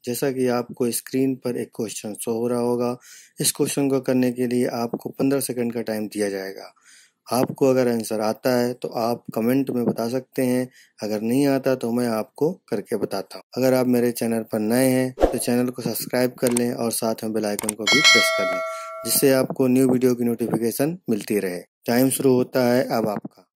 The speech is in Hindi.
जैसा कि आपको स्क्रीन पर एक क्वेश्चन शो हो रहा होगा। इस क्वेश्चन को करने के लिए आपको 15 सेकंड का टाइम दिया जाएगा। आपको अगर आंसर आता है तो आप कमेंट में बता सकते हैं, अगर नहीं आता तो मैं आपको करके बताता हूँ। अगर आप मेरे चैनल पर नए हैं तो चैनल को सब्सक्राइब कर लें और साथ में बेल आइकन को भी प्रेस कर लें, जिससे आपको न्यू वीडियो की नोटिफिकेशन मिलती रहे। टाइम शुरू होता है अब आपका।